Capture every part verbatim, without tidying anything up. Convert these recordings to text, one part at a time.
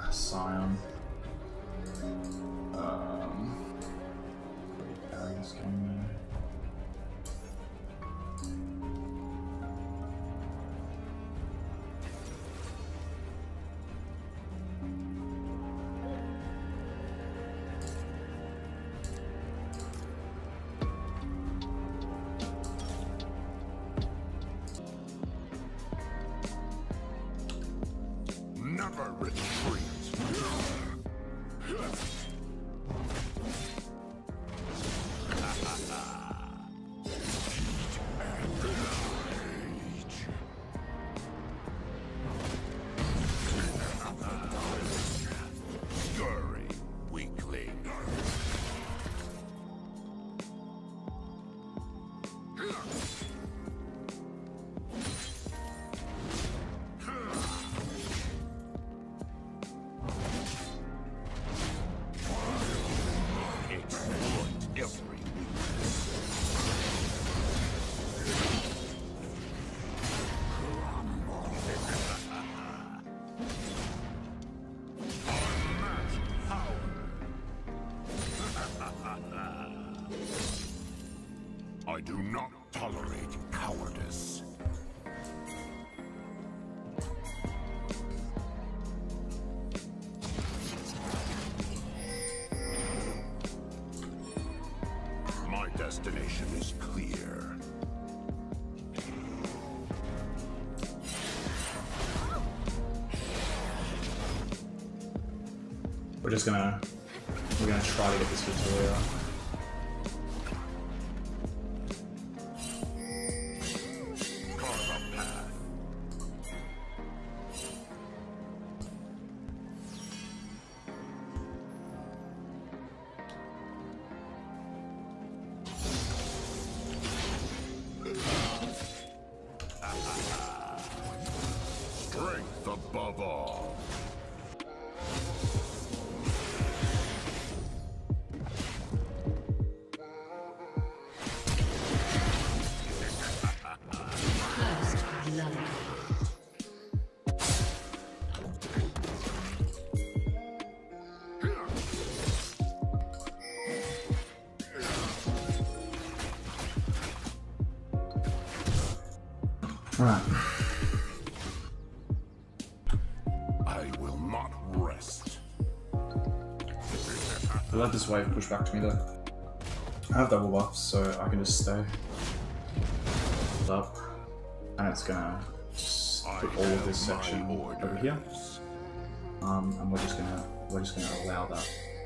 Sion. Um, Darius going there. Never retreat. Scurry, weakling. I do not tolerate cowardice. My destination is clear. We're just gonna we're gonna try to get this Victoria. Strength above all. First blood. Alright. I will not rest. I let this wave push back to me though. I have double buffs, so I can just stay up, and it's gonna just put all of this section over here. Um, and we're just gonna we're just gonna allow that.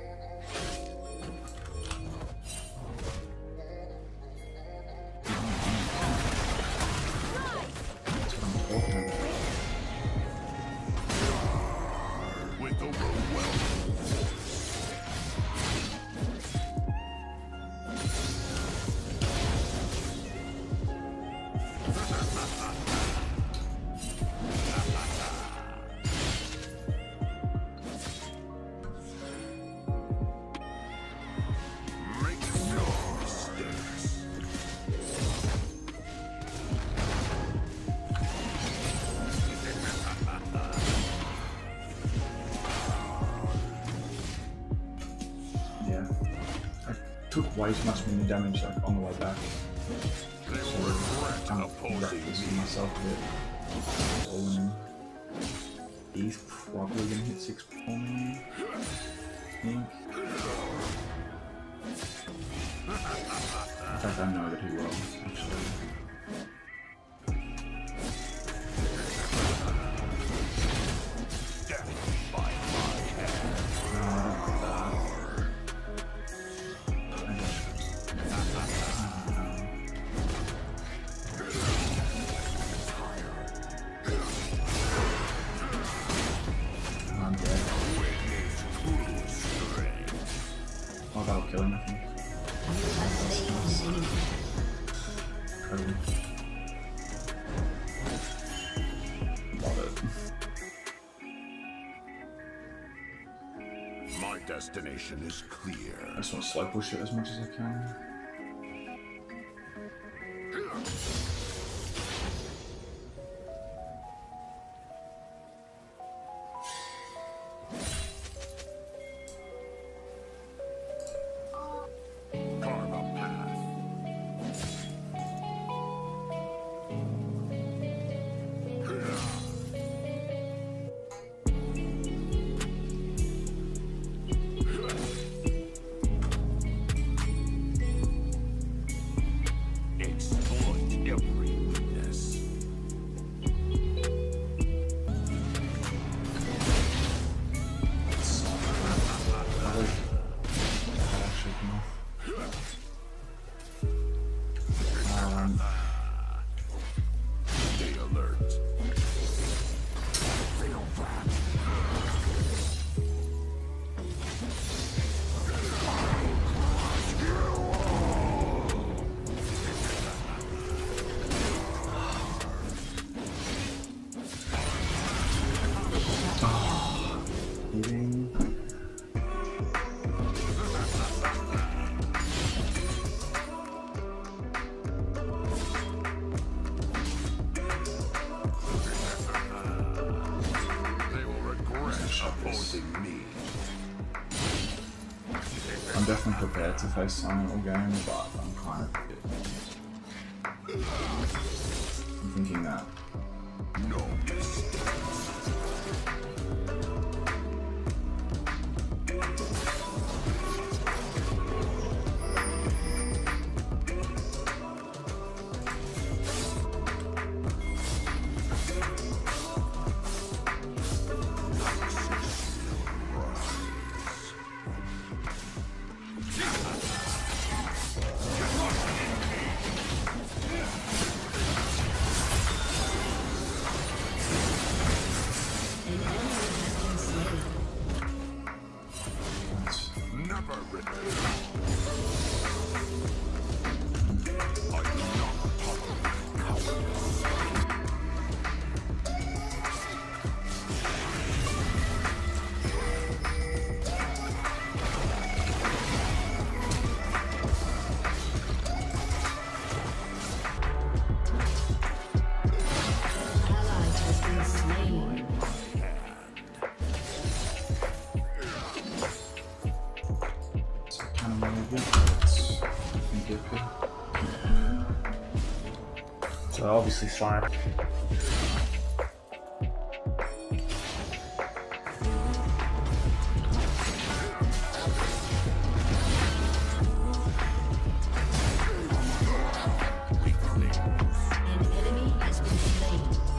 That's what I'm talking about. With overwhelming. Make no mistakes. Yeah, I took way too much mini damage like on the way back, They so will regret I'm kind of opposing reckless me. myself a bit. All in. He's probably gonna hit six for me. I think. In fact, I know that he will, actually. Death by my hand. No, I don't like that. I just... I'm dead. Oh, that'll kill him, I think. Incredible. Love it. My destination is clear. I just want to slow push it as much as I can. Eating. They will regret opposing me. I'm definitely prepared to face Sion all game, but I'm kind of a bit. I'm thinking that. No mistake. Never return. I do not tolerate cowardice. Ally has been slain. So kind of really good, but it's looking good. So obviously Sion. An enemy has been slain.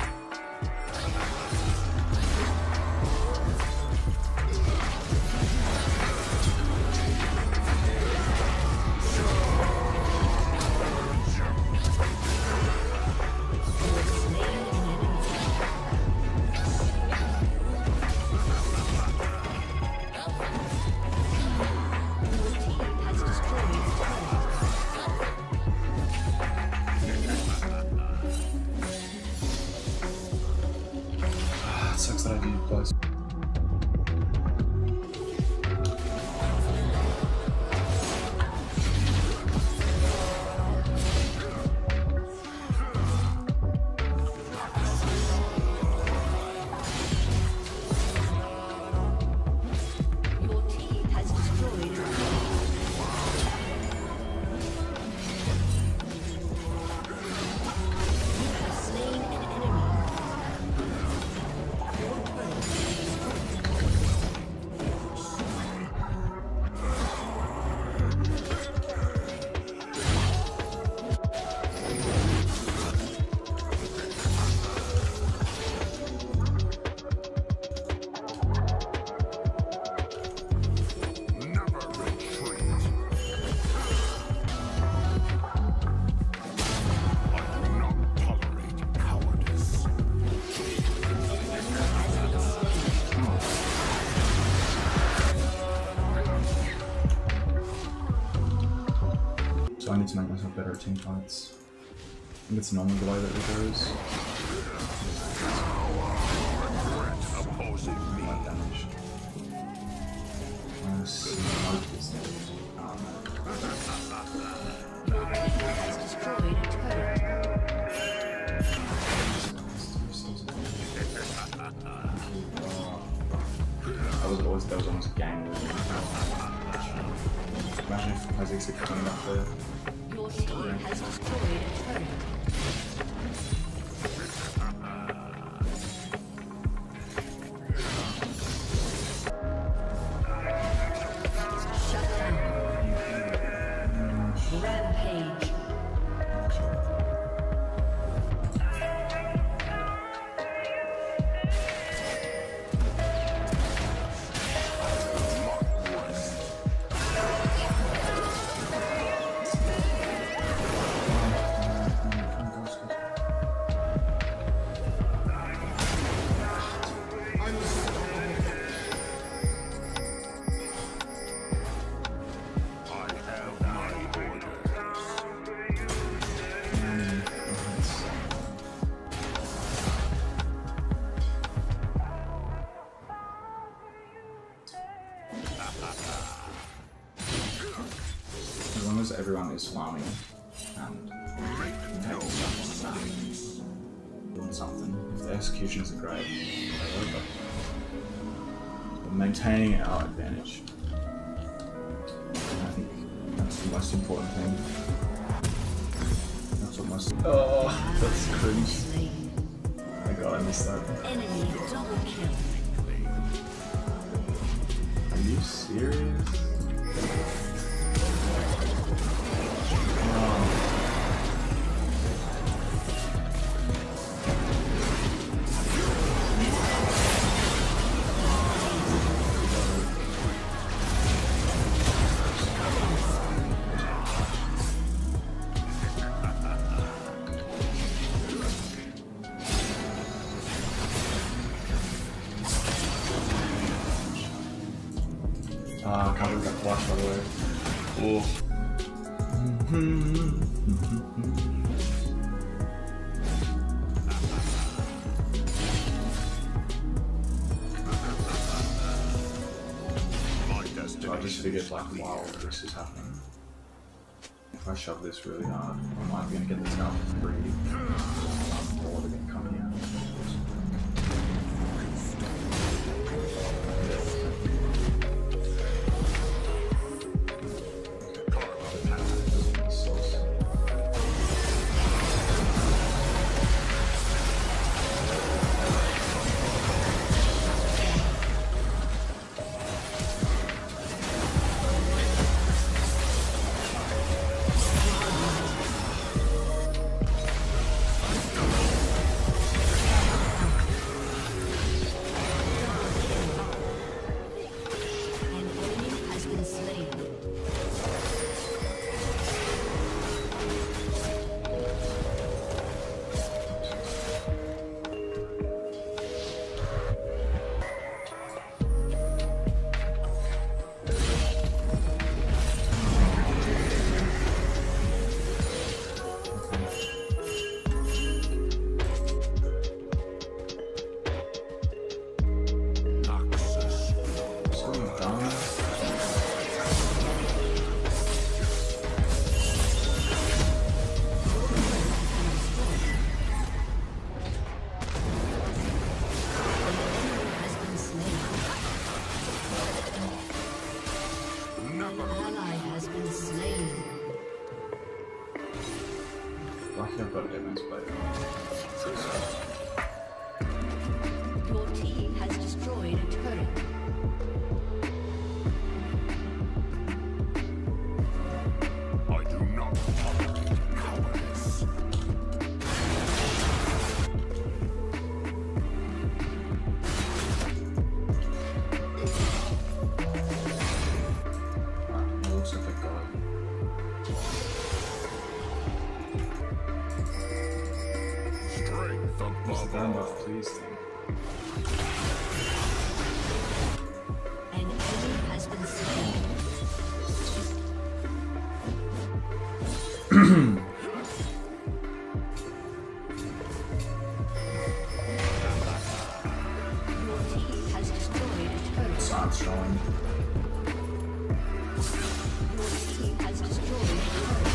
It sucks that I do both. Your team has destroyed a You have slain an enemy. Your turret is Never retreat. I do not tolerate cowardice. So I need to make myself better at team fights. I think it's normally the way that it goes. Regret opposing me. My damage. I'm smoke this thing. Um, has destroyed a turret. That was always that was almost a gang. Imagine if Isaac's coming up there. Your team has destroyed a turret. Shut down. Rampage. As long as everyone is farming and taking stuff on the map, doing something. If the execution isn't great, whatever, but we're maintaining our advantage. I think that's the most important thing. That's what most. Oh, that's cringe. Oh my god, I missed that. Enemy double kill. Are you serious? Oh. Ah, I can't believe that flash, by the way. Oh. I just figured, like, while this is happening, if I shove this really hard, I might be gonna get this out for free. Um, or they're gonna come here. Lucky I've got a Demon's Blade. Your team has destroyed a turret. I do not tolerate cowardice. Alright, it looks like I got it. Strength Is above that all. enough, please? Thing? An enemy has been slain. Your team has destroyed a turret. Science showing. Your team has destroyed a turret.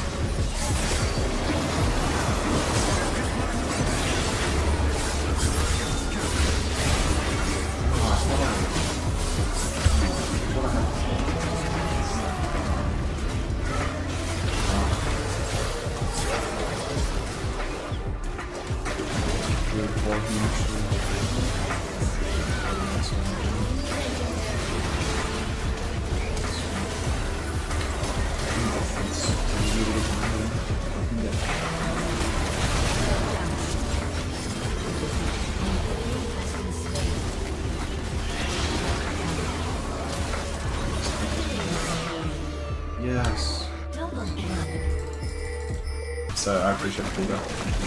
Yes. Double kill. So I appreciate the pullback.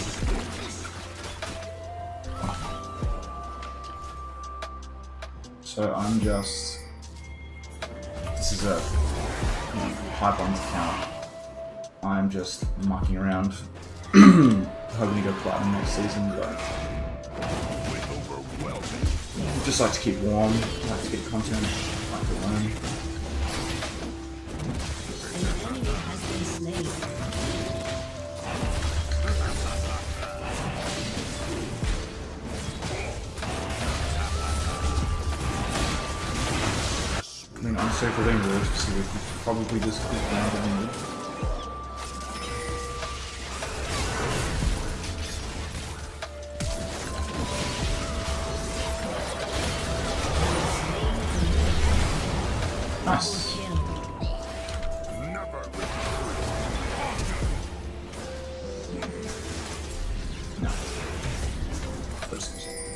So I'm just. This is a you know, high bonds account. I'm just mucking around, hoping to go platinum next season, but just like to keep warm, like to get content, like to learn. I mean, honestly, if we're being really specific, we should probably just keep randomly. Nice. No. First two seconds.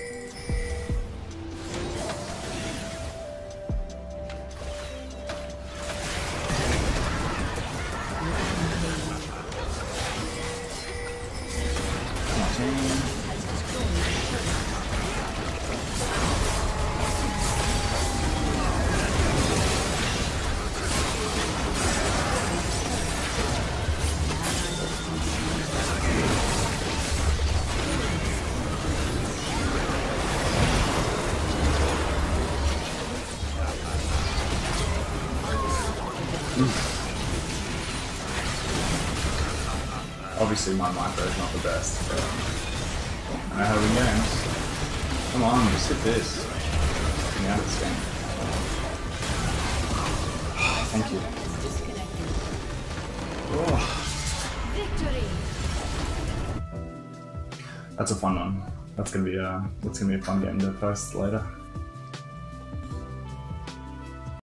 Obviously my micro is not the best, but I know how to win games. Come on, just hit this. Get me out of this game. Thank you. Oh. That's a fun one. That's gonna be a that's gonna be a fun game to post later.